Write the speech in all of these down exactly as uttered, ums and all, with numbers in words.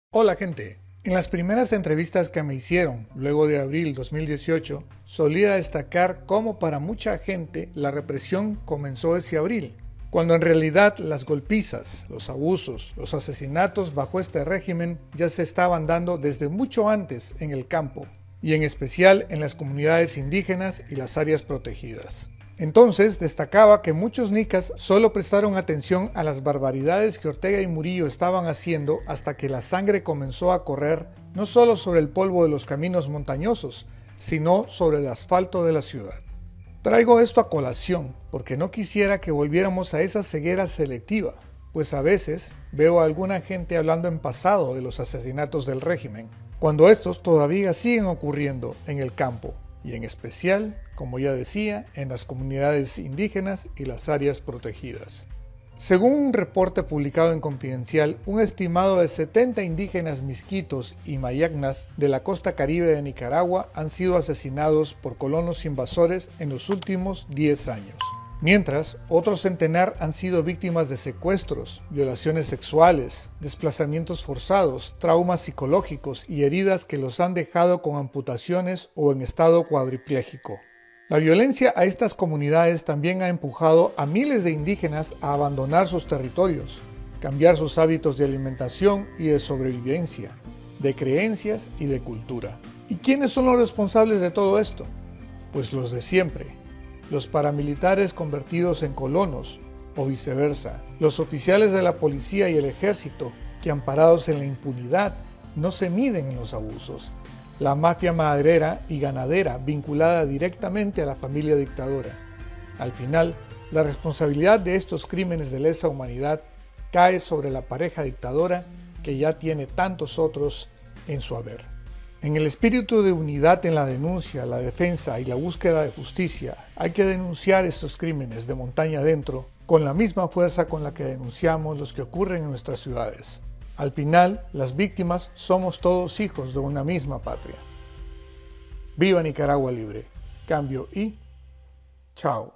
Hola gente, en las primeras entrevistas que me hicieron luego de abril dos mil dieciocho, solía destacar cómo para mucha gente la represión comenzó ese abril, cuando en realidad las golpizas, los abusos, los asesinatos bajo este régimen ya se estaban dando desde mucho antes en el campo, y en especial en las comunidades indígenas y las áreas protegidas. Entonces destacaba que muchos nicas solo prestaron atención a las barbaridades que Ortega y Murillo estaban haciendo hasta que la sangre comenzó a correr no solo sobre el polvo de los caminos montañosos, sino sobre el asfalto de la ciudad. Traigo esto a colación porque no quisiera que volviéramos a esa ceguera selectiva, pues a veces veo a alguna gente hablando en pasado de los asesinatos del régimen, cuando estos todavía siguen ocurriendo en el campo, y en especial, como ya decía, en las comunidades indígenas y las áreas protegidas. Según un reporte publicado en Confidencial, un estimado de setenta indígenas misquitos y mayagnas de la costa caribe de Nicaragua han sido asesinados por colonos invasores en los últimos diez años. Mientras, otro centenar han sido víctimas de secuestros, violaciones sexuales, desplazamientos forzados, traumas psicológicos y heridas que los han dejado con amputaciones o en estado cuadripléjico. La violencia a estas comunidades también ha empujado a miles de indígenas a abandonar sus territorios, cambiar sus hábitos de alimentación y de sobrevivencia, de creencias y de cultura. ¿Y quiénes son los responsables de todo esto? Pues los de siempre. Los paramilitares convertidos en colonos, o viceversa, los oficiales de la policía y el ejército, que amparados en la impunidad, no se miden en los abusos, la mafia maderera y ganadera vinculada directamente a la familia dictadora. Al final, la responsabilidad de estos crímenes de lesa humanidad cae sobre la pareja dictadora que ya tiene tantos otros en su haber. En el espíritu de unidad en la denuncia, la defensa y la búsqueda de justicia, hay que denunciar estos crímenes de montaña adentro con la misma fuerza con la que denunciamos los que ocurren en nuestras ciudades. Al final, las víctimas somos todos hijos de una misma patria. ¡Viva Nicaragua libre! Cambio y chao.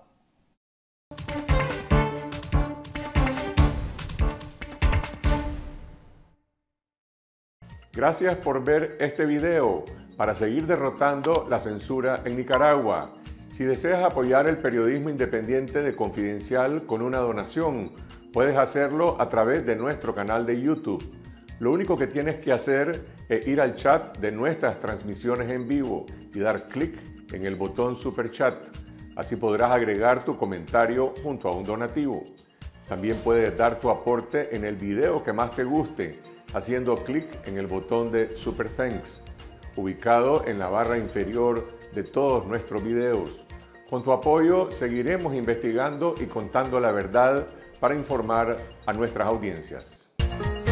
Gracias por ver este video para seguir derrotando la censura en Nicaragua. Si deseas apoyar el periodismo independiente de Confidencial con una donación, puedes hacerlo a través de nuestro canal de YouTube. Lo único que tienes que hacer es ir al chat de nuestras transmisiones en vivo y dar clic en el botón Super Chat. Así podrás agregar tu comentario junto a un donativo. También puedes dar tu aporte en el video que más te guste, haciendo clic en el botón de Super Thanks, ubicado en la barra inferior de todos nuestros videos. Con tu apoyo seguiremos investigando y contando la verdad para informar a nuestras audiencias.